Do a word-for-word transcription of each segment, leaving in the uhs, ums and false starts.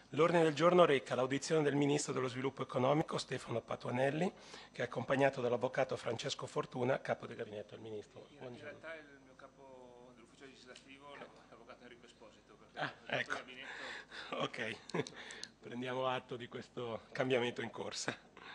L'ordine del giorno reca l'audizione del Ministro dello Sviluppo Economico Stefano Patuanelli, che è accompagnato dall'Avvocato Francesco Fortuna, Capo del Gabinetto del Ministro. In, in Buongiorno. realtà è il mio capo dell'ufficio legislativo, l'Avvocato Enrico Esposito, perché Ah, il ecco. gabinetto... Ok, prendiamo atto di questo cambiamento in corsa.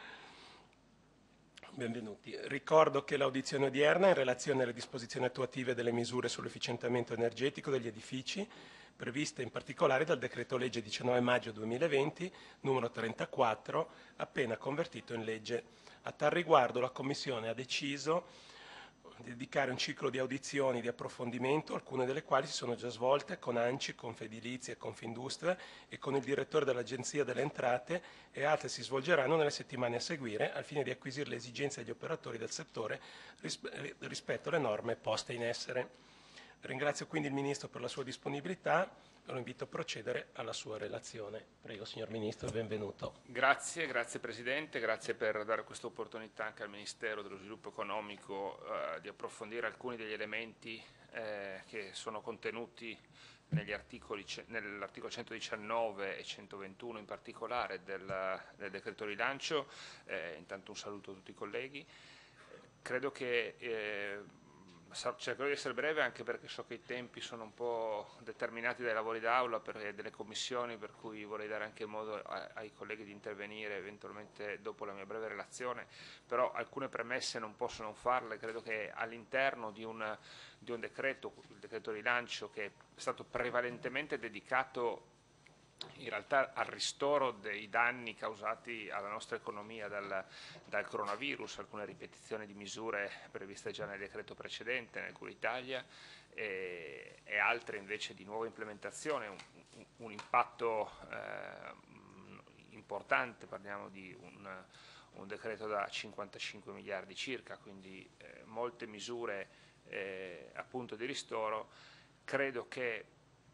Benvenuti. Ricordo che l'audizione odierna, in relazione alle disposizioni attuative delle misure sull'efficientamento energetico degli edifici, previste in particolare dal decreto legge diciannove maggio duemilaventi, numero trentaquattro, appena convertito in legge. A tal riguardo la Commissione ha deciso di dedicare un ciclo di audizioni di approfondimento, alcune delle quali si sono già svolte con ANCI, Confedilizia e Confindustria e con il direttore dell'Agenzia delle Entrate, e altre si svolgeranno nelle settimane a seguire al fine di acquisire le esigenze degli operatori del settore rispetto alle norme poste in essere. Ringrazio quindi il Ministro per la sua disponibilità e lo invito a procedere alla sua relazione. Prego, signor Ministro, benvenuto. Grazie, grazie Presidente, grazie per dare questa opportunità anche al Ministero dello Sviluppo Economico eh, di approfondire alcuni degli elementi eh, che sono contenuti negli articoli, nell'articolo centodiciannove e centoventuno in particolare del, del decreto rilancio. Eh, intanto un saluto a tutti i colleghi. Credo che eh, cercherò di essere breve anche perché so che i tempi sono un po' determinati dai lavori d'aula e delle commissioni, per cui vorrei dare anche modo ai colleghi di intervenire eventualmente dopo la mia breve relazione, però alcune premesse non posso non farle. Credo che all'interno di un, di un decreto, il decreto rilancio, che è stato prevalentemente dedicato in realtà al ristoro dei danni causati alla nostra economia dal, dal coronavirus, alcune ripetizioni di misure previste già nel decreto precedente nel Cura Italia e, e altre invece di nuova implementazione, un, un, un impatto eh, importante. Parliamo di un, un decreto da cinquantacinque miliardi circa, quindi eh, molte misure eh, appunto di ristoro. Credo che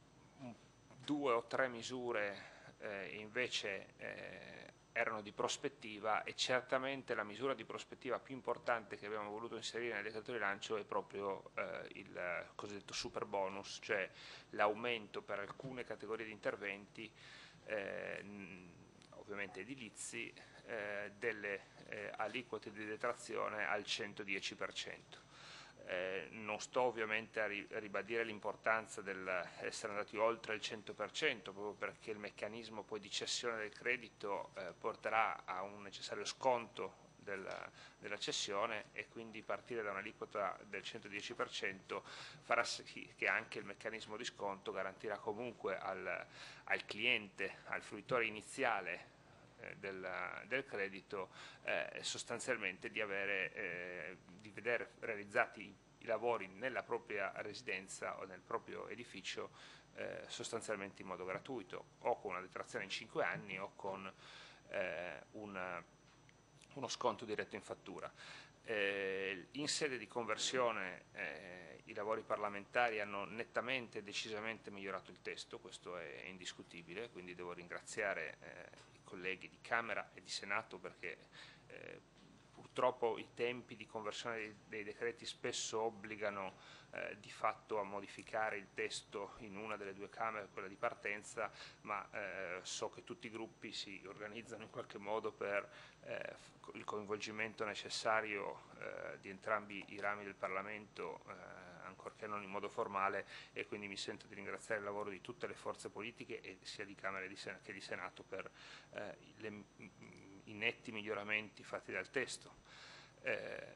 due o tre misure eh, invece eh, erano di prospettiva, e certamente la misura di prospettiva più importante che abbiamo voluto inserire nel decreto rilancio è proprio eh, il cosiddetto super bonus, cioè l'aumento per alcune categorie di interventi, eh, ovviamente edilizi, eh, delle eh, aliquote di detrazione al centodieci per cento. Eh, non sto ovviamente a, ri a ribadire l'importanza dell'essere andati oltre il cento per cento, proprio perché il meccanismo poi di cessione del credito eh, porterà a un necessario sconto della, della cessione, e quindi partire da un'aliquota del centodieci per cento farà sì che anche il meccanismo di sconto garantirà comunque al, al cliente, al fruitore iniziale Del, del credito, eh, sostanzialmente di, avere, eh, di vedere realizzati i, i lavori nella propria residenza o nel proprio edificio eh, sostanzialmente in modo gratuito, o con una detrazione in cinque anni o con eh, una, uno sconto diretto in fattura. Eh, in sede di conversione eh, i lavori parlamentari hanno nettamente e decisamente migliorato il testo, questo è indiscutibile, quindi devo ringraziare eh, colleghi di Camera e di Senato, perché eh, purtroppo i tempi di conversione dei, dei decreti spesso obbligano eh, di fatto a modificare il testo in una delle due Camere, quella di partenza, ma eh, so che tutti i gruppi si organizzano in qualche modo per eh, il coinvolgimento necessario eh, di entrambi i rami del Parlamento, eh, ancorché non in modo formale, e quindi mi sento di ringraziare il lavoro di tutte le forze politiche, e sia di Camera che di Senato, per eh, le, i netti miglioramenti fatti dal testo. Eh,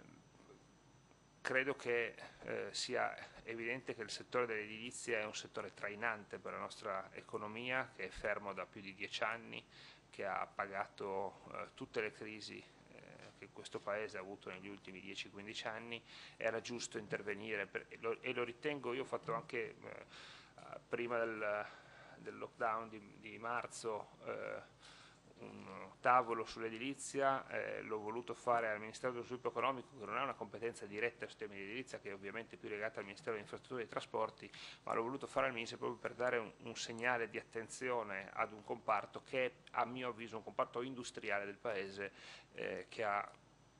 credo che eh, sia evidente che il settore dell'edilizia è un settore trainante per la nostra economia, che è fermo da più di dieci anni, che ha pagato eh, tutte le crisi che questo Paese ha avuto negli ultimi dieci quindici anni. Era giusto intervenire per, e, lo, e lo ritengo. Io ho fatto anche eh, prima del, del lockdown di, di marzo eh, un tavolo sull'edilizia, eh, l'ho voluto fare al Ministero dello Sviluppo Economico, che non ha una competenza diretta sui temi di edilizia, che è ovviamente più legata al Ministero delle Infrastrutture e dei Trasporti, ma l'ho voluto fare al Ministero proprio per dare un, un segnale di attenzione ad un comparto che è, a mio avviso, un comparto industriale del Paese, eh, che ha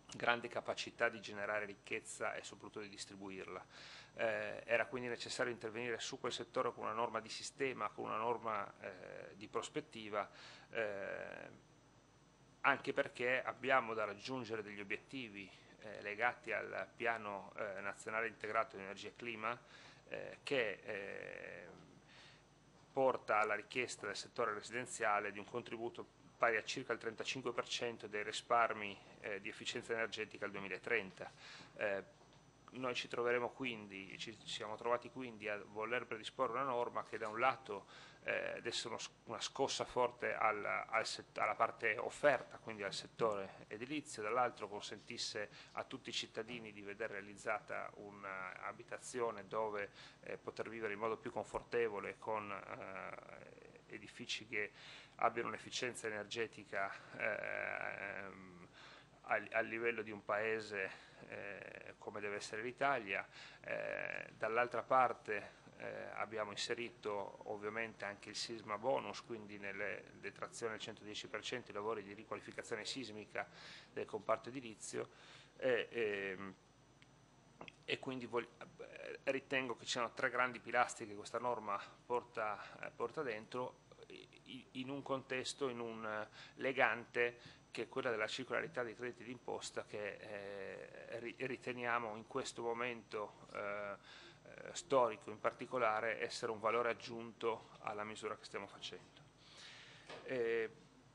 grande capacità di generare ricchezza e soprattutto di distribuirla. Eh, era quindi necessario intervenire su quel settore con una norma di sistema, con una norma eh, di prospettiva, eh, anche perché abbiamo da raggiungere degli obiettivi eh, legati al piano eh, nazionale integrato di energia e clima eh, che eh, porta alla richiesta del settore residenziale di un contributo pari a circa il trentacinque per cento dei risparmi eh, di efficienza energetica al duemilatrenta. Eh, noi ci troveremo quindi, ci siamo trovati quindi a voler predisporre una norma che da un lato eh, desse uno, una scossa forte al, al set, alla parte offerta, quindi al settore edilizio, dall'altro consentisse a tutti i cittadini di vedere realizzata un'abitazione dove eh, poter vivere in modo più confortevole con eh, edifici che abbiano un'efficienza energetica eh, a, a livello di un paese eh, come deve essere l'Italia. Eh, dall'altra parte eh, abbiamo inserito ovviamente anche il sisma bonus, quindi nelle detrazioni al centodieci per cento i lavori di riqualificazione sismica del comparto edilizio e, e, e quindi ritengo che ci siano tre grandi pilastri che questa norma porta, eh, porta dentro in un contesto, in un legante che è quella della circolarità dei crediti d'imposta che eh, riteniamo in questo momento eh, storico in particolare essere un valore aggiunto alla misura che stiamo facendo. E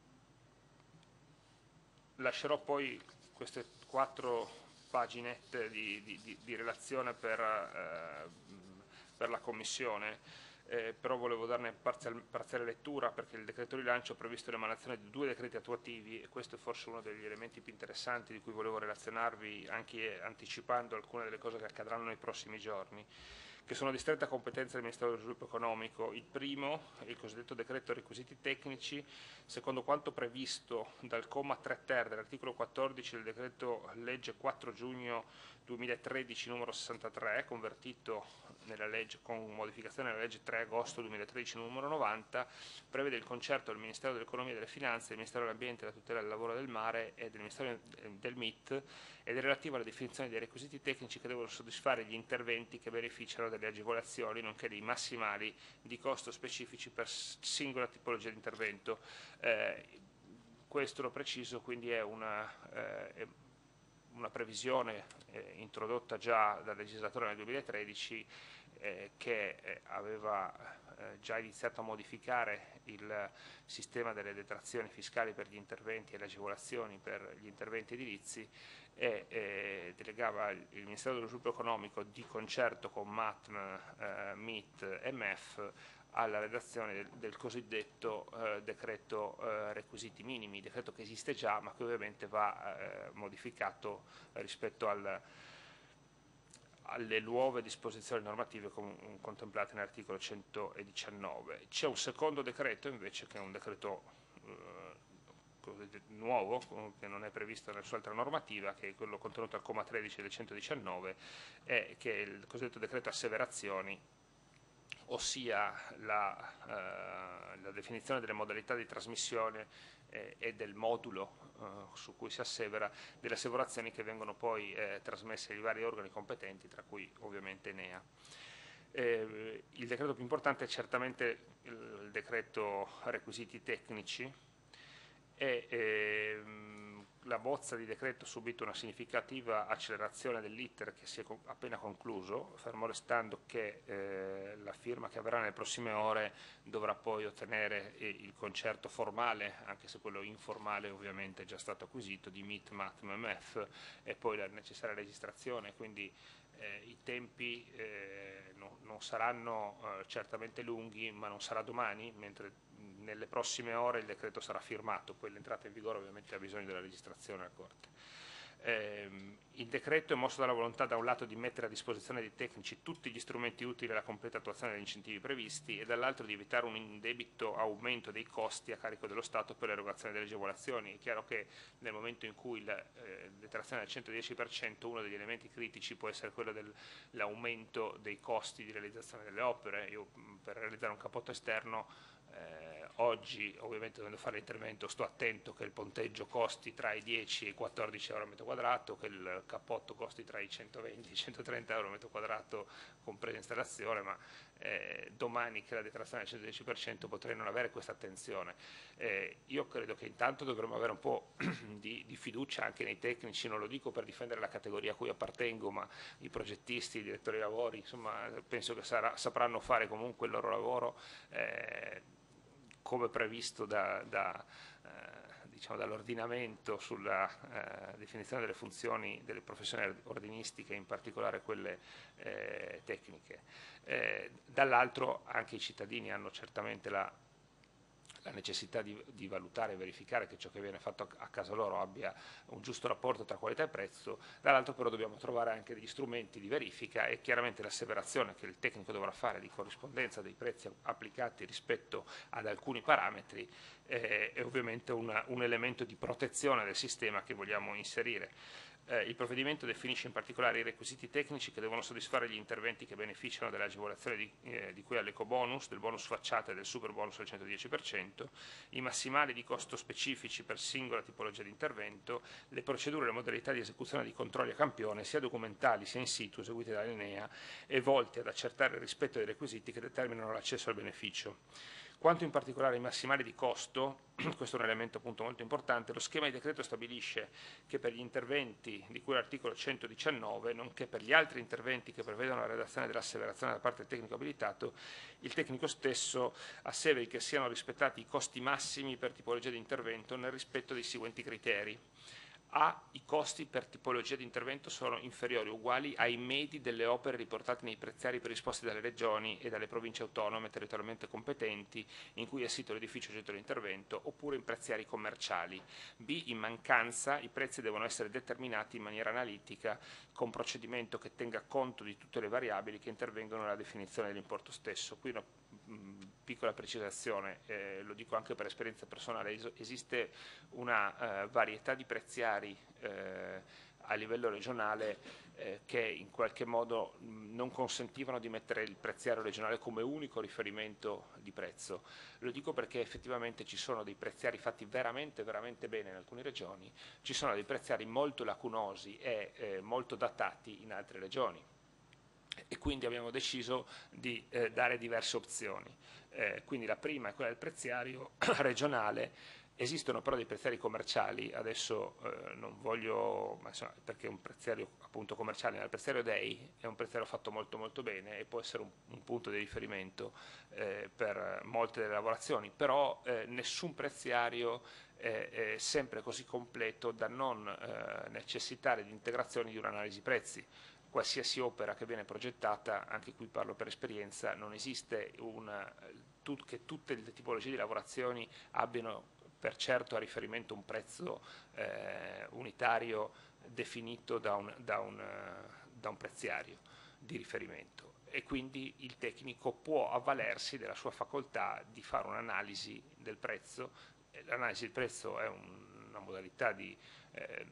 lascerò poi queste quattro paginette di, di, di relazione per, eh, per la Commissione. Eh, però volevo darne parziale, parziale lettura perché il decreto rilancio ha previsto l'emanazione di due decreti attuativi e questo è forse uno degli elementi più interessanti di cui volevo relazionarvi anche anticipando alcune delle cose che accadranno nei prossimi giorni, che sono di stretta competenza del Ministero dello Sviluppo Economico. Il primo è il cosiddetto decreto requisiti tecnici, secondo quanto previsto dal comma tre ter dell'articolo quattordici del decreto legge quattro giugno duemilatredici numero sessantatré, convertito nella legge, con modificazione nella legge tre agosto duemilatredici numero novanta, prevede il concerto del Ministero dell'Economia e delle Finanze, del Ministero dell'Ambiente e della Tutela del Lavoro e del Mare e del Ministero del M I T ed è relativo alla definizione dei requisiti tecnici che devono soddisfare gli interventi che beneficiano delle agevolazioni, nonché dei massimali di costo specifici per singola tipologia di intervento. Eh, questo lo preciso, quindi è una, eh, è una previsione eh, introdotta già dal legislatore nel duemilatredici eh, che eh, aveva eh, già iniziato a modificare il sistema delle detrazioni fiscali per gli interventi e le agevolazioni per gli interventi edilizi e eh, delegava il Ministero dello Sviluppo Economico di concerto con M A T M, eh, M I T e M E F alla redazione del, del cosiddetto eh, decreto eh, requisiti minimi, decreto che esiste già ma che ovviamente va eh, modificato rispetto al, alle nuove disposizioni normative con, contemplate nell'articolo centodiciannove. C'è un secondo decreto invece che è un decreto eh, nuovo, che non è previsto nella sua altra normativa, che è quello contenuto al comma tredici del centodiciannove, e che è il cosiddetto decreto asseverazioni, ossia la, eh, la definizione delle modalità di trasmissione eh, e del modulo eh, su cui si assevera delle asseverazioni che vengono poi eh, trasmesse ai vari organi competenti, tra cui ovviamente N E A. Eh, il decreto più importante è certamente il, il decreto requisiti tecnici e ehm, la bozza di decreto ha subito una significativa accelerazione dell'iter che si è appena concluso, fermo restando che eh, la firma che avverrà nelle prossime ore dovrà poi ottenere eh, il concerto formale, anche se quello informale ovviamente è già stato acquisito, di M I T, M A T, M M F e poi la necessaria registrazione, quindi eh, i tempi eh, no, non saranno eh, certamente lunghi, ma non sarà domani, mentre nelle prossime ore il decreto sarà firmato, poi l'entrata in vigore ovviamente ha bisogno della registrazione alla Corte. Eh, il decreto è mosso dalla volontà da un lato di mettere a disposizione dei tecnici tutti gli strumenti utili alla completa attuazione degli incentivi previsti e dall'altro di evitare un indebito aumento dei costi a carico dello Stato per l'erogazione delle agevolazioni. È chiaro che nel momento in cui la eh, detrazione del centodieci per cento uno degli elementi critici può essere quello dell'aumento dei costi di realizzazione delle opere. Io per realizzare un capotto esterno Eh, oggi ovviamente dovendo fare l'intervento sto attento che il ponteggio costi tra i dieci e i quattordici euro al metro quadrato, che il cappotto costi tra i centoventi e i centotrenta euro al metro quadrato compresa installazione, ma eh, domani che la detrazione è al centodieci per cento potrei non avere questa attenzione. Eh, io credo che intanto dovremmo avere un po' di, di fiducia anche nei tecnici, non lo dico per difendere la categoria a cui appartengo, ma i progettisti, i direttori di lavori, insomma penso che sarà, sapranno fare comunque il loro lavoro eh, come previsto da, da, eh, diciamo, dall'ordinamento sulla eh, definizione delle funzioni delle professioni ordinistiche, in particolare quelle eh, tecniche. Eh, dall'altro anche i cittadini hanno certamente la la necessità di, di valutare e verificare che ciò che viene fatto a, a casa loro abbia un giusto rapporto tra qualità e prezzo, dall'altro però dobbiamo trovare anche degli strumenti di verifica e chiaramente l'asseverazione che il tecnico dovrà fare di corrispondenza dei prezzi applicati rispetto ad alcuni parametri eh, è ovviamente una, un elemento di protezione del sistema che vogliamo inserire. Eh, il provvedimento definisce in particolare i requisiti tecnici che devono soddisfare gli interventi che beneficiano delle agevolazioni di, eh, di cui all'ecobonus, del bonus facciata e del super bonus al centodieci per cento, i massimali di costo specifici per singola tipologia di intervento, le procedure e le modalità di esecuzione di controlli a campione, sia documentali sia in situ, eseguiti dall'Enea e volti ad accertare il rispetto dei requisiti che determinano l'accesso al beneficio. Quanto in particolare ai massimali di costo, questo è un elemento appunto molto importante, lo schema di decreto stabilisce che per gli interventi di cui l'articolo centodiciannove, nonché per gli altri interventi che prevedono la redazione dell'asseverazione da parte del tecnico abilitato, il tecnico stesso asseveri che siano rispettati i costi massimi per tipologia di intervento nel rispetto dei seguenti criteri. A. I costi per tipologia di intervento sono inferiori o uguali ai medi delle opere riportate nei preziari predisposti dalle regioni e dalle province autonome territorialmente competenti in cui è sito l'edificio oggetto di intervento oppure in preziari commerciali. B. In mancanza i prezzi devono essere determinati in maniera analitica con procedimento che tenga conto di tutte le variabili che intervengono nella definizione dell'importo stesso. Qui una mh, piccola precisazione, eh, lo dico anche per esperienza personale, es esiste una eh, varietà di preziari Eh, a livello regionale eh, che in qualche modo mh, non consentivano di mettere il preziario regionale come unico riferimento di prezzo. Lo dico perché effettivamente ci sono dei preziari fatti veramente, veramente bene in alcune regioni, ci sono dei preziari molto lacunosi e eh, molto datati in altre regioni. E quindi abbiamo deciso di eh, dare diverse opzioni. Eh, quindi la prima è quella del preziario regionale. Esistono però dei preziari commerciali, adesso eh, non voglio, ma insomma, perché un preziario appunto commerciale, nel preziario D E I è un preziario fatto molto molto bene e può essere un, un punto di riferimento eh, per molte delle lavorazioni, però eh, nessun preziario è, è sempre così completo da non eh, necessitare di integrazioni di un'analisi prezzi. Qualsiasi opera che viene progettata, anche qui parlo per esperienza, non esiste una, tut, che tutte le tipologie di lavorazioni abbiano per certo a riferimento un prezzo eh, unitario definito da un, da, un, da un preziario di riferimento e quindi il tecnico può avvalersi della sua facoltà di fare un'analisi del prezzo. L'analisi del prezzo è un, una modalità di, eh,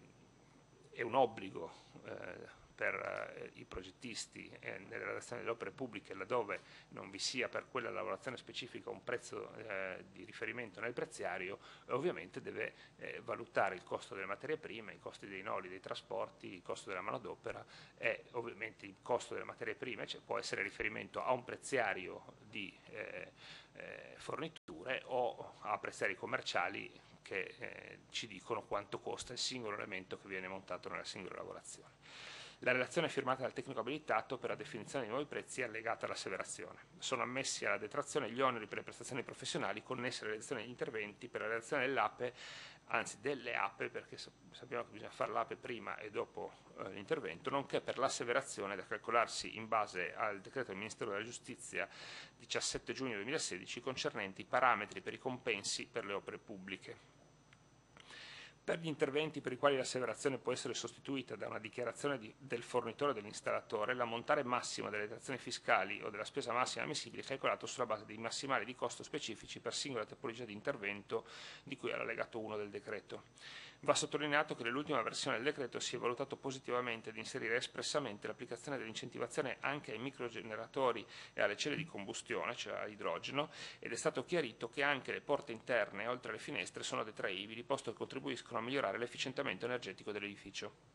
è un obbligo eh, per eh, i progettisti eh, nella redazione delle opere pubbliche laddove non vi sia per quella lavorazione specifica un prezzo eh, di riferimento nel preziario, ovviamente deve eh, valutare il costo delle materie prime, i costi dei noli, dei trasporti, il costo della manodopera e ovviamente il costo delle materie prime, cioè può essere riferimento a un preziario di eh, eh, forniture o a preziari commerciali che eh, ci dicono quanto costa il singolo elemento che viene montato nella singola lavorazione. La relazione firmata dal tecnico abilitato per la definizione dei nuovi prezzi è allegata all'asseverazione. Sono ammessi alla detrazione gli oneri per le prestazioni professionali connesse alla realizzazione degli interventi per la realizzazione dell'A P E, anzi delle A P E, perché sappiamo che bisogna fare l'A P E prima e dopo eh, l'intervento, nonché per l'asseverazione da calcolarsi in base al decreto del Ministero della Giustizia diciassette giugno duemilasedici concernenti i parametri per i compensi per le opere pubbliche. Per gli interventi per i quali l'asseverazione può essere sostituita da una dichiarazione di, del fornitore o dell'installatore, l'ammontare massimo delle detrazioni fiscali o della spesa massima ammissibile è calcolato sulla base dei massimali di costo specifici per singola tipologia di intervento di cui è l'allegato uno del decreto. Va sottolineato che nell'ultima versione del decreto si è valutato positivamente di inserire espressamente l'applicazione dell'incentivazione anche ai microgeneratori e alle celle di combustione, cioè all'idrogeno, ed è stato chiarito che anche le porte interne, oltre alle finestre, sono detraibili, posto che contribuiscono a migliorare l'efficientamento energetico dell'edificio.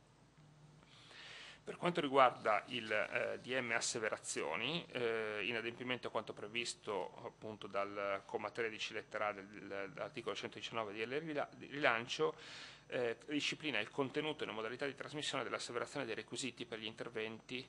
Per quanto riguarda il eh, D M asseverazioni, eh, in adempimento a quanto previsto appunto dal comma tredici lettera A del, dell'articolo centodiciannove di L rilancio, eh, disciplina il contenuto e le modalità di trasmissione dell'asseverazione dei requisiti per gli interventi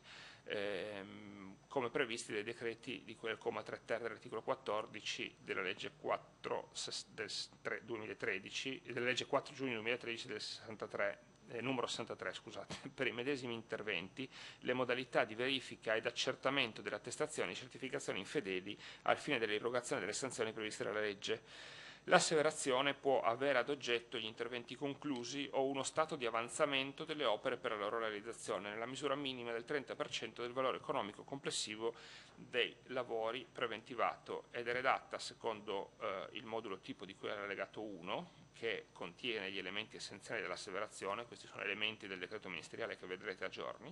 ehm, come previsti dai decreti di cui è il comma tre ter dell'articolo quattordici della legge quattro del duemilatredici, della legge quattro giugno duemilatredici del sessantatré. Eh, numero sessantatré, scusate, per i medesimi interventi, le modalità di verifica ed accertamento delle attestazioni e certificazioni infedeli al fine dell'irrogazione delle sanzioni previste dalla legge. L'asseverazione può avere ad oggetto gli interventi conclusi o uno stato di avanzamento delle opere per la loro realizzazione, nella misura minima del trenta per cento del valore economico complessivo dei lavori preventivato, ed è redatta secondo eh, il modulo tipo di cui è l'allegato uno, che contiene gli elementi essenziali dell'asseverazione. Questi sono elementi del decreto ministeriale che vedrete a giorni.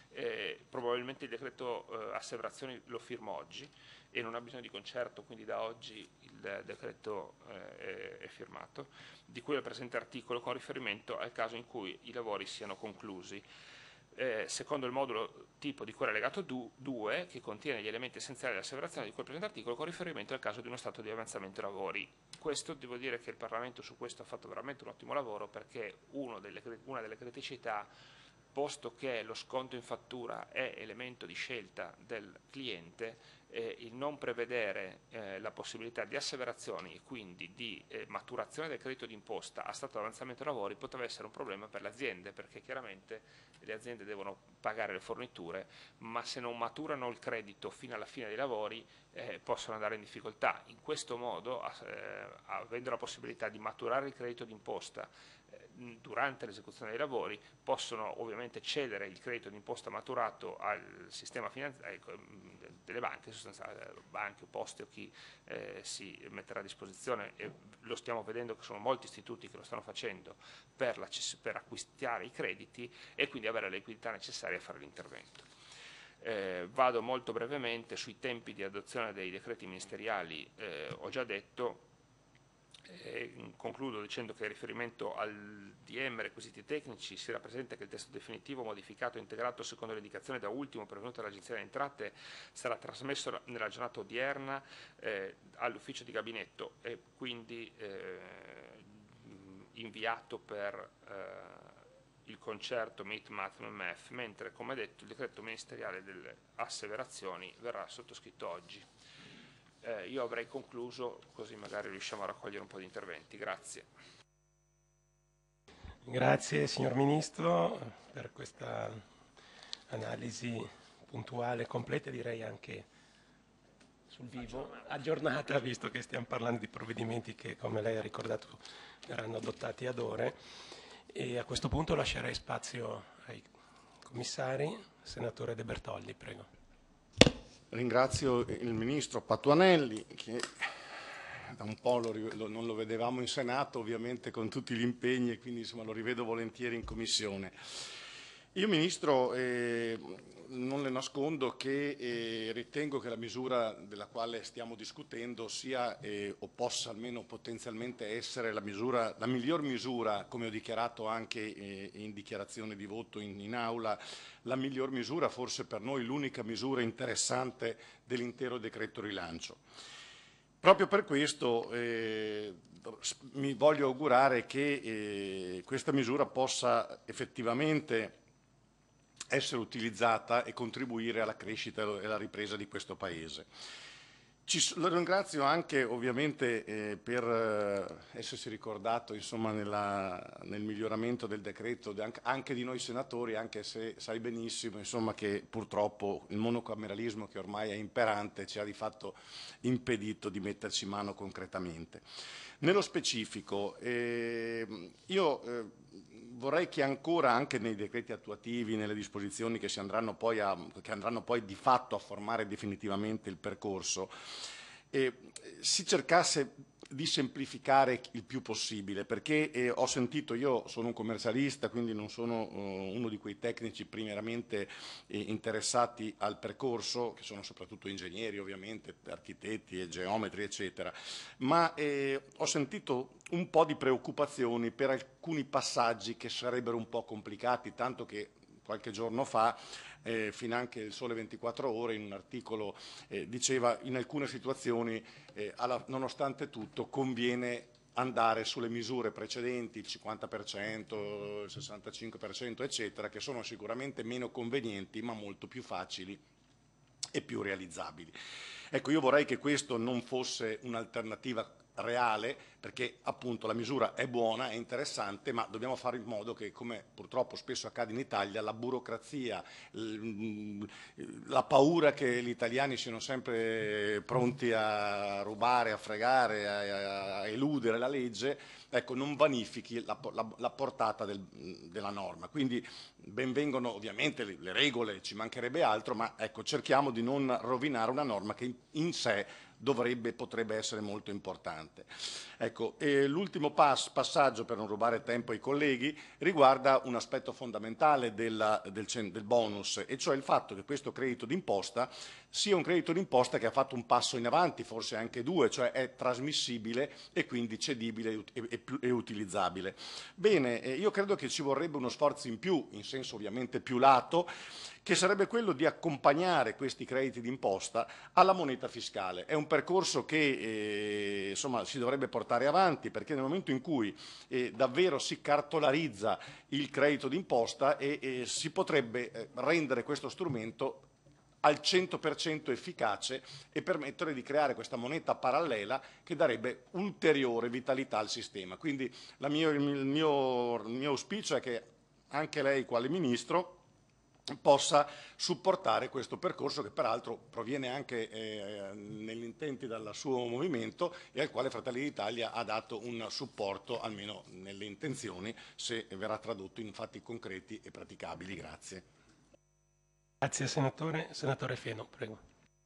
Eh, probabilmente il decreto eh, asseverazioni lo firmo oggi e non ha bisogno di concerto, quindi da oggi il decreto eh, è, è firmato, di cui è il presente articolo con riferimento al caso in cui i lavori siano conclusi. Eh, secondo il modulo tipo di cui è allegato due, che contiene gli elementi essenziali dell'asseverazione di cui è il presente articolo, con riferimento al caso di uno stato di avanzamento dei lavori. Questo, devo dire che il Parlamento su questo ha fatto veramente un ottimo lavoro, perché uno delle, una delle criticità, posto che lo sconto in fattura è elemento di scelta del cliente, eh, il non prevedere eh, la possibilità di asseverazioni e quindi di eh, maturazione del credito d'imposta a stato di avanzamento dei lavori poteva essere un problema per le aziende, perché chiaramente le aziende devono pagare le forniture, ma se non maturano il credito fino alla fine dei lavori eh, possono andare in difficoltà. In questo modo, eh, avendo la possibilità di maturare il credito d'imposta durante l'esecuzione dei lavori, possono ovviamente cedere il credito d'imposta maturato al sistema finanziario delle banche, sostanzialmente banche, poste o chi eh, si metterà a disposizione, e lo stiamo vedendo che sono molti istituti che lo stanno facendo per, la, per acquistare i crediti e quindi avere la liquidità necessaria a fare l'intervento. Eh, vado molto brevemente sui tempi di adozione dei decreti ministeriali, eh, ho già detto. Eh, concludo dicendo che in riferimento al D M requisiti tecnici si rappresenta che il testo definitivo modificato e integrato secondo le indicazioni da ultimo pervenute dall'Agenzia delle Entrate sarà trasmesso nella giornata odierna eh, all'ufficio di gabinetto e quindi eh, inviato per eh, il concerto Meet Math M F, mentre come detto il decreto ministeriale delle asseverazioni verrà sottoscritto oggi. Eh, io avrei concluso, così magari riusciamo a raccogliere un po' di interventi. Grazie. Grazie signor Ministro per questa analisi puntuale, completa, direi anche sul vivo, aggiornata, visto che stiamo parlando di provvedimenti che, come lei ha ricordato, verranno adottati ad ore. E a questo punto lascerei spazio ai commissari. Senatore De Bertoldi, prego. Ringrazio il Ministro Patuanelli, che da un po' lo, lo, non lo vedevamo in Senato, ovviamente con tutti gli impegni, e quindi insomma, lo rivedo volentieri in Commissione. Io, Ministro, eh, non le nascondo che eh, ritengo che la misura della quale stiamo discutendo sia eh, o possa almeno potenzialmente essere la, misura, la miglior misura, come ho dichiarato anche eh, in dichiarazione di voto in, in aula, la miglior misura, forse per noi l'unica misura interessante dell'intero decreto rilancio. Proprio per questo eh, mi voglio augurare che eh, questa misura possa effettivamente essere utilizzata e contribuire alla crescita e alla ripresa di questo Paese. Ci, lo ringrazio anche ovviamente eh, per eh, essersi ricordato insomma, nella, nel miglioramento del decreto anche, anche di noi senatori, anche se sai benissimo insomma, che purtroppo il monocameralismo che ormai è imperante ci ha di fatto impedito di metterci mano concretamente. Nello specifico, eh, io eh, vorrei che ancora anche nei decreti attuativi, nelle disposizioni che, si andranno, poi a, che andranno poi di fatto a formare definitivamente il percorso, eh, si cercasse di semplificare il più possibile, perché eh, ho sentito, io sono un commercialista, quindi non sono uh, uno di quei tecnici primeramente eh, interessati al percorso, che sono soprattutto ingegneri ovviamente, architetti e geometri eccetera, ma eh, ho sentito un po' di preoccupazioni per alcuni passaggi che sarebbero un po' complicati, tanto che qualche giorno fa eh, finanche il Sole ventiquattro Ore in un articolo eh, diceva in alcune situazioni eh, alla, nonostante tutto conviene andare sulle misure precedenti, il cinquanta per cento, il sessantacinque per cento eccetera, che sono sicuramente meno convenienti ma molto più facili e più realizzabili. Ecco, io vorrei che questo non fosse un'alternativa reale, perché appunto la misura è buona, è interessante, ma dobbiamo fare in modo che, come purtroppo spesso accade in Italia, la burocrazia, la paura che gli italiani siano sempre pronti a rubare, a fregare, a, a eludere la legge, ecco, non vanifichi la, la, la portata del, della norma. Quindi benvengono ovviamente le, le regole, ci mancherebbe altro, ma ecco, cerchiamo di non rovinare una norma che in, in sé dovrebbe, potrebbe essere molto importante. Ecco, l'ultimo pass, passaggio, per non rubare tempo ai colleghi, riguarda un aspetto fondamentale della, del, del bonus, e cioè il fatto che questo credito d'imposta sia un credito d'imposta che ha fatto un passo in avanti, forse anche due, cioè è trasmissibile e quindi cedibile e, e, e utilizzabile. Bene, eh, io credo che ci vorrebbe uno sforzo in più, in senso ovviamente più lato, che sarebbe quello di accompagnare questi crediti d'imposta alla moneta fiscale. È un percorso che eh, insomma, si dovrebbe portare avanti, perché nel momento in cui eh, davvero si cartolarizza il credito d'imposta e, e si potrebbe eh, rendere questo strumento al cento per cento efficace e permettere di creare questa moneta parallela che darebbe ulteriore vitalità al sistema. Quindi la mio, il, mio, il mio auspicio è che anche lei, quale Ministro, possa supportare questo percorso, che peraltro proviene anche eh, negli intenti dal suo movimento e al quale Fratelli d'Italia ha dato un supporto, almeno nelle intenzioni, se verrà tradotto in fatti concreti e praticabili. Grazie. Grazie senatore. Senatore Feno, prego.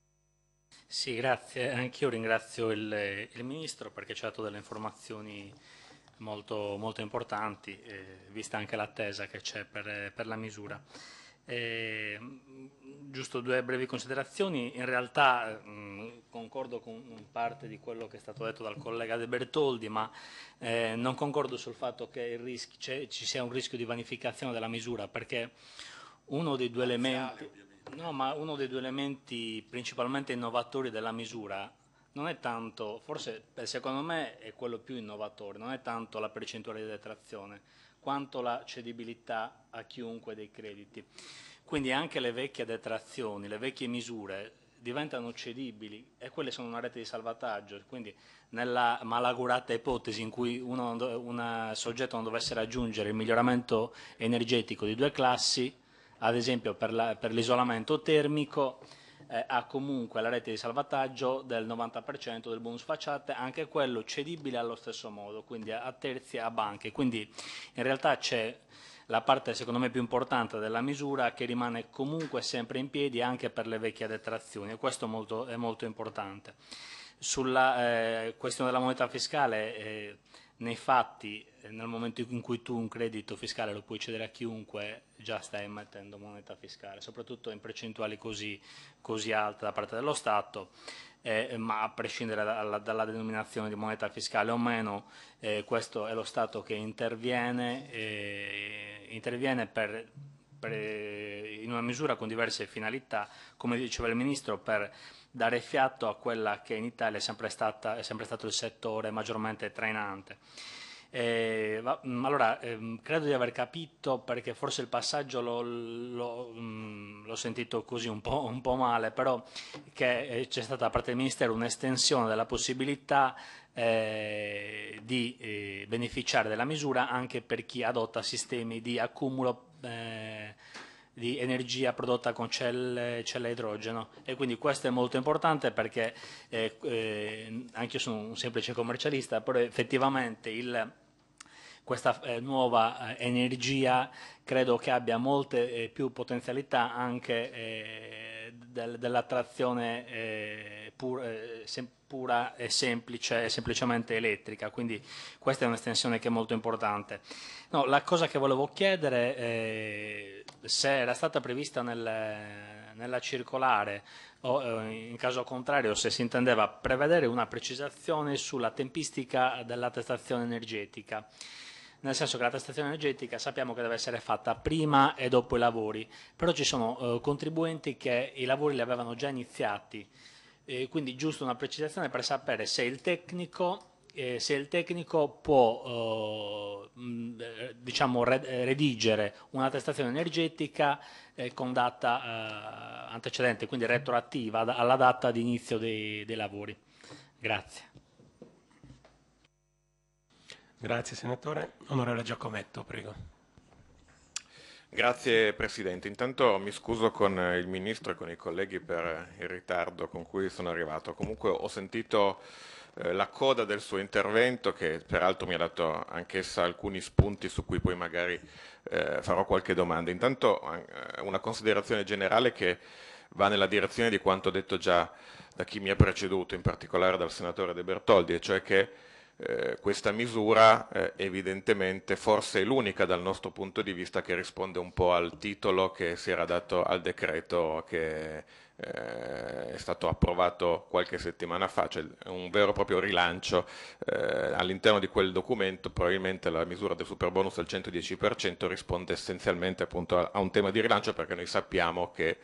Sì, grazie. Anch'io ringrazio il, il Ministro perché ci ha dato delle informazioni molto, molto importanti, eh, vista anche l'attesa che c'è per, per la misura. Eh, giusto due brevi considerazioni. In realtà mh, concordo con parte di quello che è stato detto dal collega De Bertoldi, ma eh, non concordo sul fatto che il rischio, ci sia un rischio di vanificazione della misura, perché uno dei due elementi, no, ma uno dei due elementi principalmente innovatori della misura non è tanto, forse secondo me è quello più innovatore, non è tanto la percentuale di detrazione, quanto la cedibilità a chiunque dei crediti. Quindi anche le vecchie detrazioni, le vecchie misure diventano cedibili e quelle sono una rete di salvataggio, quindi nella malaugurata ipotesi in cui uno, un soggetto non dovesse raggiungere il miglioramento energetico di due classi, ad esempio per l'isolamento termico, eh, ha comunque la rete di salvataggio del novanta per cento del bonus facciate, anche quello cedibile allo stesso modo, quindi a terzi e a banche. Quindi in realtà c'è la parte secondo me più importante della misura che rimane comunque sempre in piedi anche per le vecchie detrazioni, e questo molto, è molto importante. Sulla eh, questione della moneta fiscale, eh, nei fatti, nel momento in cui tu un credito fiscale lo puoi cedere a chiunque, già stai emettendo moneta fiscale, soprattutto in percentuali così, così alte da parte dello Stato, eh, ma a prescindere dalla, dalla denominazione di moneta fiscale o meno, eh, questo è lo Stato che interviene, eh, interviene per, per, in una misura con diverse finalità, come diceva il Ministro, per dare fiato a quella che in Italia è sempre, stata, è sempre stato il settore maggiormente trainante. Eh, va, allora, ehm, credo di aver capito, perché forse il passaggio l'ho sentito così un po', un po' male, però che eh, c'è stata da parte del Ministero un'estensione della possibilità eh, di eh, beneficiare della misura anche per chi adotta sistemi di accumulo eh, di energia prodotta con celle, celle a idrogeno, e quindi questo è molto importante perché eh, eh, anche io sono un semplice commercialista, però effettivamente il, questa eh, nuova eh, energia credo che abbia molte eh, più potenzialità anche eh, del, dell'attrazione eh, pur, eh, sem pura e semplice, semplicemente elettrica, quindi questa è un'estensione che è molto importante. No, la cosa che volevo chiedere, eh, se era stata prevista nel, nella circolare o eh, in caso contrario se si intendeva prevedere una precisazione sulla tempistica dell'attestazione energetica, nel senso che l'attestazione energetica sappiamo che deve essere fatta prima e dopo i lavori, però ci sono eh, contribuenti che i lavori li avevano già iniziati, eh, quindi giusto una precisazione per sapere se il tecnico Eh, se il tecnico può eh, diciamo, redigere un'attestazione energetica eh, con data eh, antecedente, quindi retroattiva alla data di inizio dei, dei lavori. Grazie. Grazie Senatore. Onorevole Giacometto, prego. Grazie Presidente. Intanto mi scuso con il Ministro e con i colleghi per il ritardo con cui sono arrivato. Comunque ho sentito la coda del suo intervento, che peraltro mi ha dato anch'essa alcuni spunti su cui poi magari eh, farò qualche domanda. Intanto eh, una considerazione generale che va nella direzione di quanto detto già da chi mi ha preceduto, in particolare dal senatore De Bertoldi, e cioè che eh, questa misura eh, evidentemente forse è l'unica dal nostro punto di vista che risponde un po' al titolo che si era dato al decreto che Eh, è stato approvato qualche settimana fa, cioè un vero e proprio rilancio. Eh, all'interno di quel documento probabilmente la misura del superbonus al centodieci per cento risponde essenzialmente appunto a, a un tema di rilancio, perché noi sappiamo che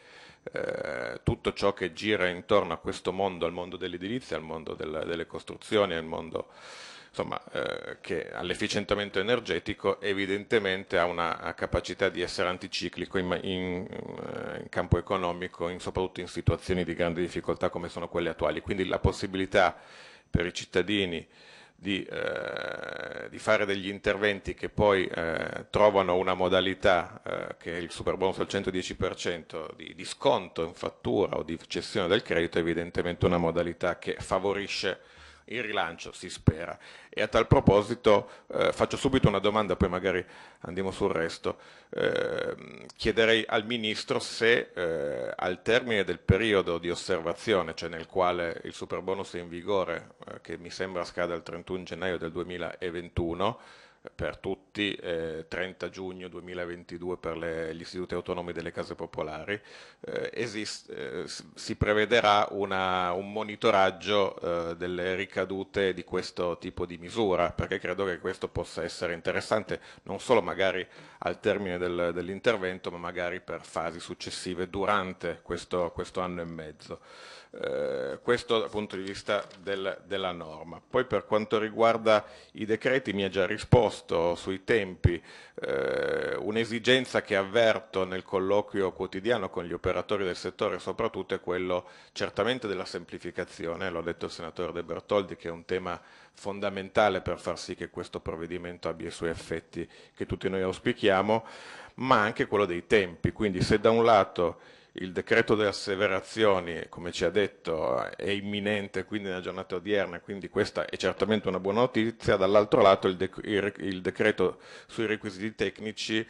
eh, tutto ciò che gira intorno a questo mondo, al mondo dell'edilizia, al mondo del, delle costruzioni, al mondo insomma, eh, che all'efficientamento energetico evidentemente ha una capacità di essere anticiclico in, in, in campo economico, in, soprattutto in situazioni di grande difficoltà come sono quelle attuali. Quindi la possibilità per i cittadini di, eh, di fare degli interventi che poi eh, trovano una modalità eh, che è il superbonus al centodieci per cento di, di sconto in fattura o di cessione del credito, è evidentemente una modalità che favorisce il rilancio, si spera. E a tal proposito eh, faccio subito una domanda, poi magari andiamo sul resto. Eh, chiederei al Ministro se eh, al termine del periodo di osservazione, cioè nel quale il superbonus è in vigore, eh, che mi sembra scada il trentuno gennaio del duemilaventuno, per tutti, eh, trenta giugno duemilaventidue per le, gli istituti autonomi delle case popolari, eh, esiste, eh, si prevederà una, un monitoraggio eh, delle ricadute di questo tipo di misura, perché credo che questo possa essere interessante non solo magari al termine del, dell'intervento, ma magari per fasi successive durante questo, questo anno e mezzo. Eh, questo dal punto di vista del, della norma. Poi per quanto riguarda i decreti mi ha già risposto sui tempi. Eh, un'esigenza che avverto nel colloquio quotidiano con gli operatori del settore soprattutto è quello certamente della semplificazione, l'ho detto il senatore De Bertoldi, che è un tema fondamentale per far sì che questo provvedimento abbia i suoi effetti che tutti noi auspichiamo, ma anche quello dei tempi. Quindi se da un lato il decreto delle asseverazioni, come ci ha detto, è imminente, quindi nella giornata odierna, quindi questa è certamente una buona notizia. Dall'altro lato il, dec il, il decreto sui requisiti tecnici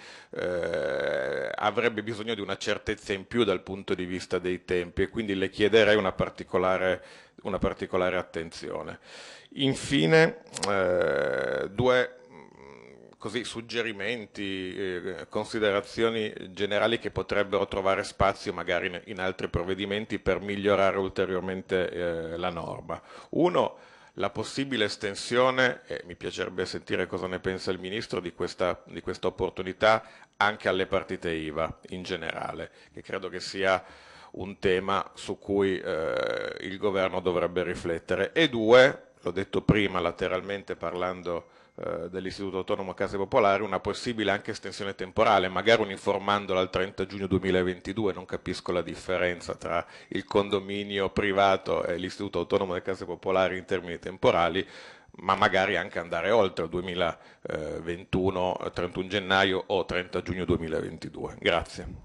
eh, avrebbe bisogno di una certezza in più dal punto di vista dei tempi, e quindi le chiederei una particolare, una particolare attenzione. Infine, eh, due così suggerimenti, eh, considerazioni generali che potrebbero trovare spazio magari in, in altri provvedimenti per migliorare ulteriormente eh, la norma. Uno, la possibile estensione, e mi piacerebbe sentire cosa ne pensa il Ministro di questa, di questa opportunità, anche alle partite I V A in generale, che credo che sia un tema su cui eh, il Governo dovrebbe riflettere. E due, l'ho detto prima lateralmente parlando eh, dell'Istituto Autonomo Case Popolari una possibile anche estensione temporale, magari uniformandola al trenta giugno duemilaventidue. Non capisco la differenza tra il condominio privato e l'Istituto Autonomo delle Case Popolari in termini temporali, ma magari anche andare oltre il duemilaventuno, trentuno gennaio o trenta giugno duemilaventidue. Grazie.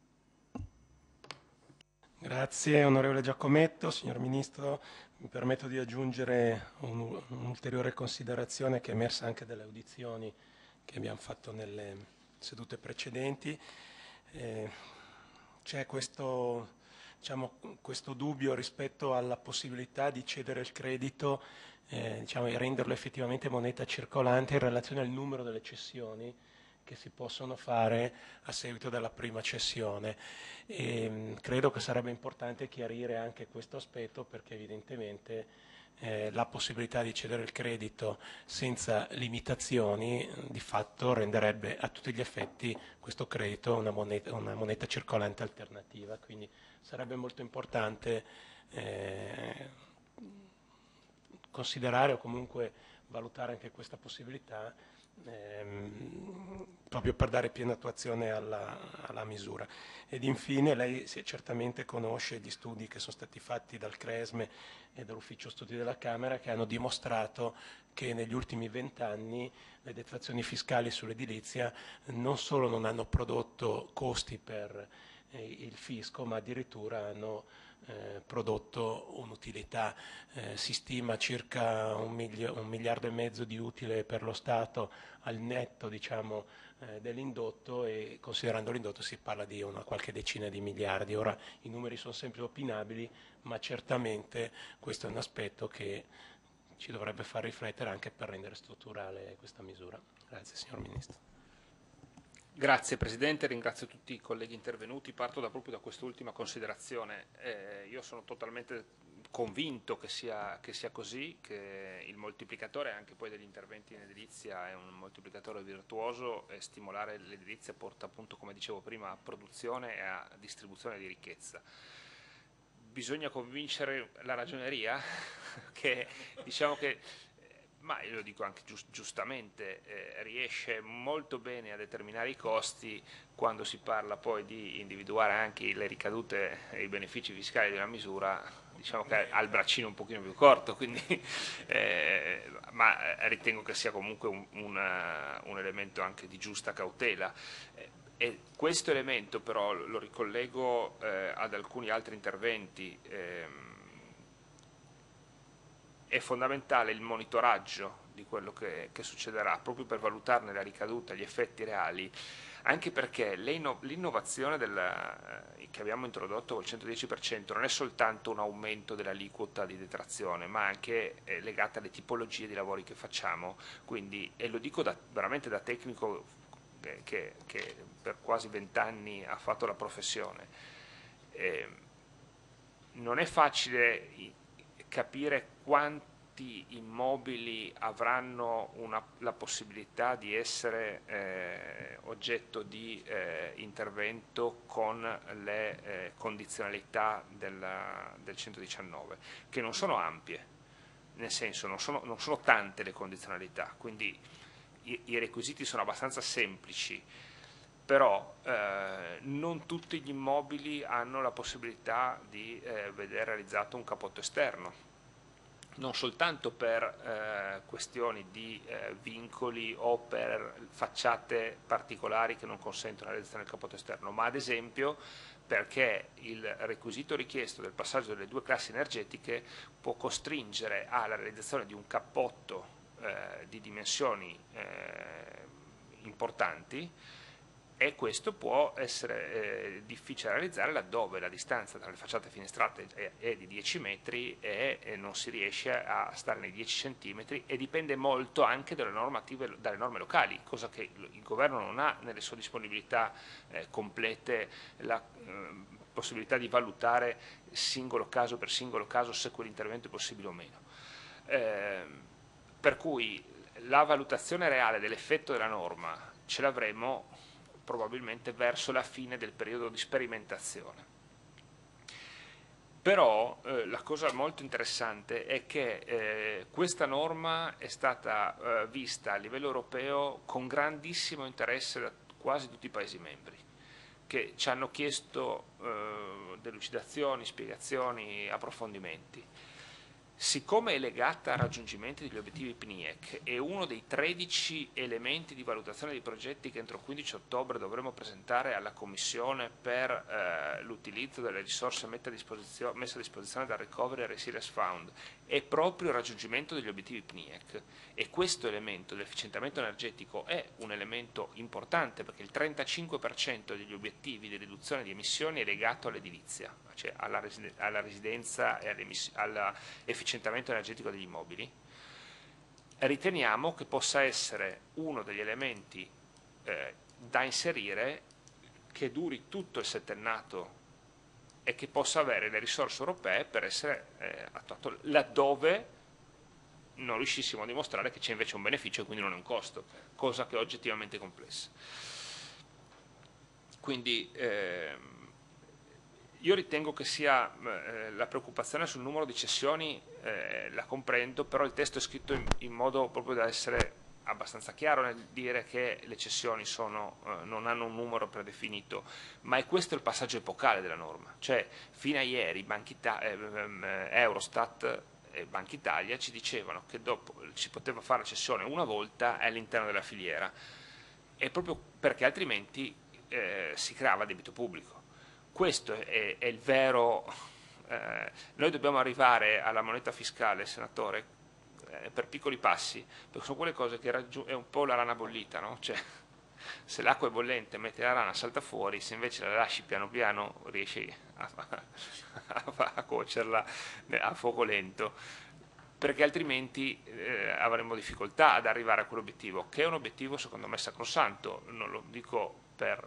Grazie onorevole Giacometto. Signor Ministro, mi permetto di aggiungere un- un'ulteriore considerazione che è emersa anche dalle audizioni che abbiamo fatto nelle sedute precedenti. Eh, c'è questo, diciamo, questo dubbio rispetto alla possibilità di cedere il credito eh, diciamo, e renderlo effettivamente moneta circolante in relazione al numero delle cessioni che si possono fare a seguito della prima cessione. E, mh, credo che sarebbe importante chiarire anche questo aspetto, perché evidentemente eh, la possibilità di cedere il credito senza limitazioni di fatto renderebbe a tutti gli effetti questo credito una moneta, una moneta circolante alternativa. Quindi sarebbe molto importante eh, considerare o comunque valutare anche questa possibilità, ehm, proprio per dare piena attuazione alla, alla misura. Ed infine lei certamente conosce gli studi che sono stati fatti dal Cresme e dall'Ufficio Studi della Camera, che hanno dimostrato che negli ultimi vent'anni le detrazioni fiscali sull'edilizia non solo non hanno prodotto costi per eh, il fisco, ma addirittura hanno eh, prodotto un'utilità. Eh, si stima circa un, milio- un miliardo e mezzo di utile per lo Stato al netto, diciamo, eh, dell'indotto, e considerando l'indotto si parla di una qualche decina di miliardi. Ora i numeri sono sempre opinabili, ma certamente questo è un aspetto che ci dovrebbe far riflettere anche per rendere strutturale questa misura. Grazie signor Ministro. Grazie Presidente, ringrazio tutti i colleghi intervenuti. Parto da, proprio da quest'ultima considerazione. Eh, io sono totalmente convinto che sia, che sia così, che il moltiplicatore anche poi degli interventi in edilizia è un moltiplicatore virtuoso, e stimolare l'edilizia porta, appunto, come dicevo prima, a produzione e a distribuzione di ricchezza. Bisogna convincere la ragioneria che, diciamo che, ma io lo dico anche giust giustamente, eh, riesce molto bene a determinare i costi quando si parla poi di individuare anche le ricadute e i benefici fiscali di una misura, diciamo che ha il braccino un pochino più corto, quindi, eh, ma ritengo che sia comunque un, una, un elemento anche di giusta cautela. E questo elemento però lo ricollego eh, ad alcuni altri interventi. ehm, È fondamentale il monitoraggio di quello che, che succederà, proprio per valutarne la ricaduta, gli effetti reali, anche perché l'innovazione eh, che abbiamo introdotto col centodieci per cento non è soltanto un aumento dell'aliquota di detrazione, ma anche eh, legata alle tipologie di lavori che facciamo. Quindi, e lo dico da, veramente da tecnico eh, che, che per quasi vent'anni ha fatto la professione, eh, non è facile capire quanti immobili avranno una, la possibilità di essere eh, oggetto di eh, intervento con le eh, condizionalità della, del centodiciannove, che non sono ampie, nel senso non sono, non sono tante le condizionalità, quindi i, i requisiti sono abbastanza semplici, però eh, non tutti gli immobili hanno la possibilità di eh, vedere realizzato un capotto esterno, non soltanto per eh, questioni di eh, vincoli o per facciate particolari che non consentono la realizzazione del capotto esterno, ma ad esempio perché il requisito richiesto del passaggio delle due classi energetiche può costringere alla realizzazione di un cappotto eh, di dimensioni eh, importanti, e questo può essere eh, difficile da realizzare laddove la distanza tra le facciate finestrate è, è di dieci metri e, e non si riesce a stare nei dieci centimetri, e dipende molto anche dalle normative, dalle norme locali, cosa che il governo non ha nelle sue disponibilità eh, complete, la eh, possibilità di valutare singolo caso per singolo caso se quell'intervento è possibile o meno. Eh, per cui la valutazione reale dell'effetto della norma ce l'avremo probabilmente verso la fine del periodo di sperimentazione. Però eh, la cosa molto interessante è che eh, questa norma è stata eh, vista a livello europeo con grandissimo interesse da quasi tutti i Paesi membri, che ci hanno chiesto eh, delucidazioni, spiegazioni, approfondimenti. Siccome è legata al raggiungimento degli obiettivi P N I E C, è uno dei tredici elementi di valutazione dei progetti che entro il quindici ottobre dovremo presentare alla Commissione per eh, l'utilizzo delle risorse messe a disposizione, messe a disposizione dal Recovery and Resilience Fund, è proprio il raggiungimento degli obiettivi P N I E C, e questo elemento dell'efficientamento energetico è un elemento importante, perché il trentacinque per cento degli obiettivi di riduzione di emissioni è legato all'edilizia, cioè alla, residen alla residenza e all'efficientamento energetico degli immobili. Riteniamo che possa essere uno degli elementi eh, da inserire che duri tutto il settennato e che possa avere le risorse europee per essere eh, attuato laddove non riuscissimo a dimostrare che c'è invece un beneficio e quindi non è un costo, cosa che è oggettivamente complessa. Quindi ehm, io ritengo che sia eh, la preoccupazione sul numero di cessioni, eh, la comprendo, però il testo è scritto in, in modo proprio da essere abbastanza chiaro nel dire che le cessioni sono, eh, non hanno un numero predefinito, ma è questo il passaggio epocale della norma. Cioè, fino a ieri Banchita eh, Eurostat e Banca Italia ci dicevano che dopo si poteva fare la cessione una volta all'interno della filiera, e proprio perché altrimenti eh, si creava debito pubblico. Questo è, è il vero... Eh, noi dobbiamo arrivare alla moneta fiscale, senatore, eh, per piccoli passi, perché sono quelle cose che è un po' la rana bollita, no? Cioè, se l'acqua è bollente mette la rana, salta fuori, se invece la lasci piano piano riesci a, a, a cuocerla a fuoco lento, perché altrimenti eh, avremmo difficoltà ad arrivare a quell'obiettivo, che è un obiettivo secondo me sacrosanto. Non lo dico per...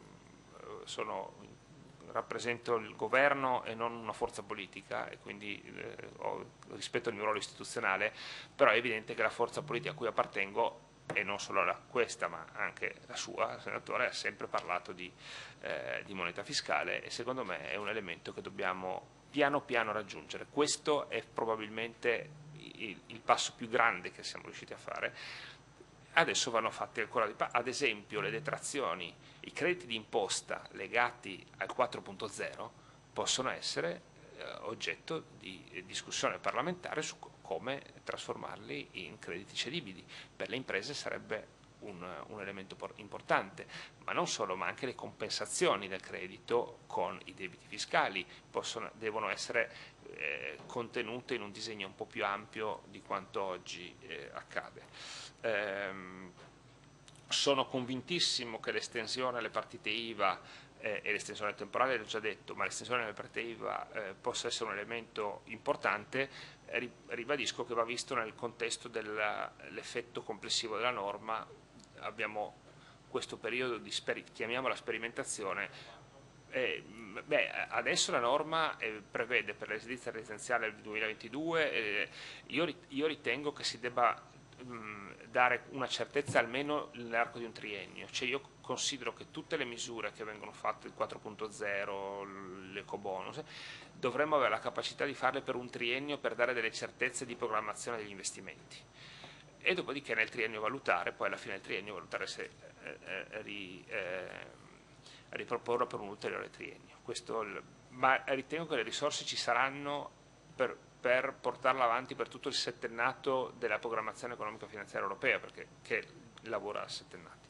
io sono... rappresento il governo e non una forza politica, e quindi eh, ho, rispetto al mio ruolo istituzionale, però è evidente che la forza politica a cui appartengo, e non solo la, questa ma anche la sua, senatore, ha sempre parlato di, eh, di moneta fiscale, e secondo me è un elemento che dobbiamo piano piano raggiungere. Questo è probabilmente il, il passo più grande che siamo riusciti a fare. Adesso vanno fatti ancora di più, ad esempio le detrazioni, i crediti di imposta legati al quattro punto zero possono essere eh, oggetto di discussione parlamentare su come trasformarli in crediti cedibili. Per le imprese sarebbe un, un elemento importante, ma non solo, ma anche le compensazioni del credito con i debiti fiscali possono, devono essere eh, contenute in un disegno un po' più ampio di quanto oggi eh, accade. Ehm, sono convintissimo che l'estensione alle partite I V A eh, e l'estensione temporale l'ho già detto, ma l'estensione alle partite I V A eh, possa essere un elemento importante. Ribadisco che va visto nel contesto dell'effetto complessivo della norma. Abbiamo questo periodo di, chiamiamola sperimentazione. Eh, beh, adesso la norma eh, prevede per l'edilizia residenziale del duemilaventidue, eh, io, io ritengo che si debba dare una certezza almeno nell'arco di un triennio. Cioè, io considero che tutte le misure che vengono fatte, il quattro punto zero, l'ecobonus, dovremmo avere la capacità di farle per un triennio per dare delle certezze di programmazione degli investimenti, e dopodiché nel triennio valutare, poi alla fine del triennio valutare se eh, eh, ri, eh, riproporlo per un ulteriore triennio. Questo, ma ritengo che le risorse ci saranno per per portarla avanti per tutto il settennato della programmazione economico-finanziaria europea, perché che lavora a settennati.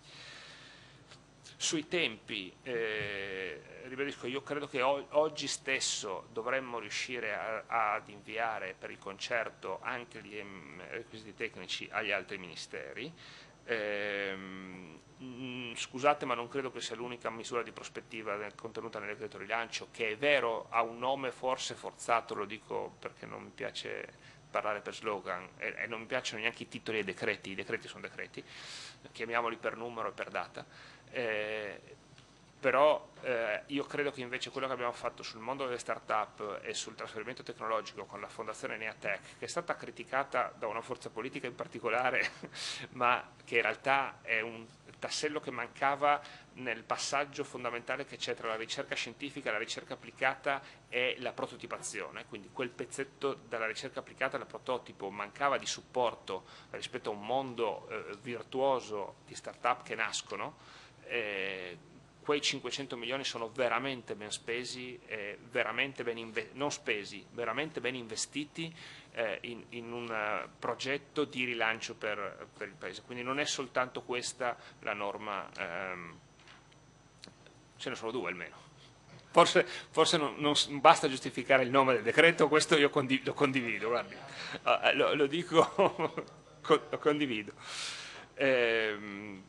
Sui tempi, eh, ribadisco, io credo che o oggi stesso dovremmo riuscire a, ad inviare per il concerto anche gli um, requisiti tecnici agli altri ministeri. Eh, mh, scusate, ma non credo che sia l'unica misura di prospettiva contenuta nel decreto rilancio, che è vero ha un nome forse forzato, lo dico perché non mi piace parlare per slogan e, e non mi piacciono neanche i titoli ai decreti, i decreti sono decreti, chiamiamoli per numero e per data, eh, però eh, io credo che invece quello che abbiamo fatto sul mondo delle start-up e sul trasferimento tecnologico con la fondazione Neatech, che è stata criticata da una forza politica in particolare, ma che in realtà è un tassello che mancava nel passaggio fondamentale che c'è tra la ricerca scientifica, la ricerca applicata e la prototipazione, quindi quel pezzetto dalla ricerca applicata al prototipo mancava di supporto rispetto a un mondo eh, virtuoso di start-up che nascono. Eh, quei cinquecento milioni sono veramente ben spesi, eh, veramente ben non spesi, veramente ben investiti eh, in, in un uh, progetto di rilancio per, per il Paese. Quindi non è soltanto questa la norma, ehm, ce ne sono due almeno. Forse, forse non, non basta giustificare il nome del decreto, questo io condiv lo condivido, guardi, uh, lo, lo dico, lo condivido. Eh,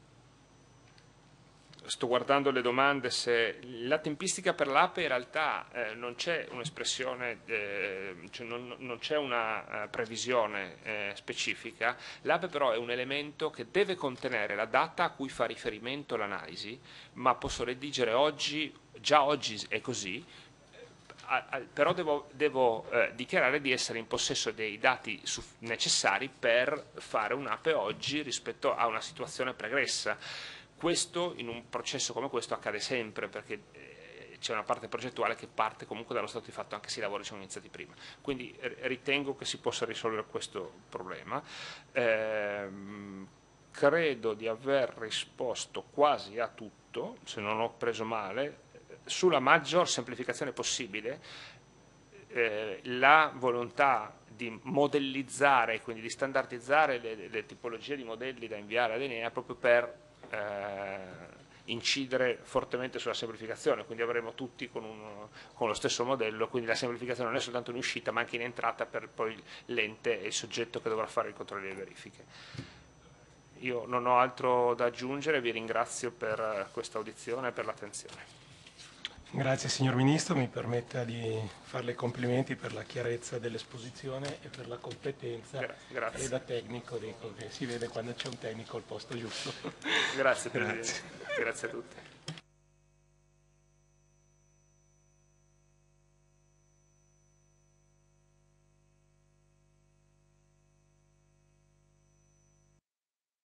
Sto guardando le domande, se la tempistica per l'A P E in realtà eh, non c'è un'espressione, eh, cioè non, non c'è una uh, previsione eh, specifica. L'A P E però è un elemento che deve contenere la data a cui fa riferimento l'analisi, ma posso redigere oggi, già oggi è così, a, a, però devo, devo eh, dichiarare di essere in possesso dei dati necessari per fare un'A P E oggi rispetto a una situazione pregressa. Questo in un processo come questo accade sempre, perché eh, c'è una parte progettuale che parte comunque dallo stato di fatto, anche se i lavori sono iniziati prima. Quindi ritengo che si possa risolvere questo problema. Ehm, credo di aver risposto quasi a tutto, se non ho preso male. Sulla maggior semplificazione possibile, eh, la volontà di modellizzare, quindi di standardizzare le, le tipologie di modelli da inviare all'Enea proprio per Eh, incidere fortemente sulla semplificazione, quindi avremo tutti con, un, con lo stesso modello, quindi la semplificazione non è soltanto in uscita ma anche in entrata per poi l'ente e il soggetto che dovrà fare i controlli e le verifiche. Io non ho altro da aggiungere, vi ringrazio per questa audizione e per l'attenzione. Grazie signor Ministro, mi permetta di farle complimenti per la chiarezza dell'esposizione e per la competenza. Gra e da tecnico, dico che si vede quando c'è un tecnico al posto giusto. Grazie Presidente, grazie, grazie a tutti.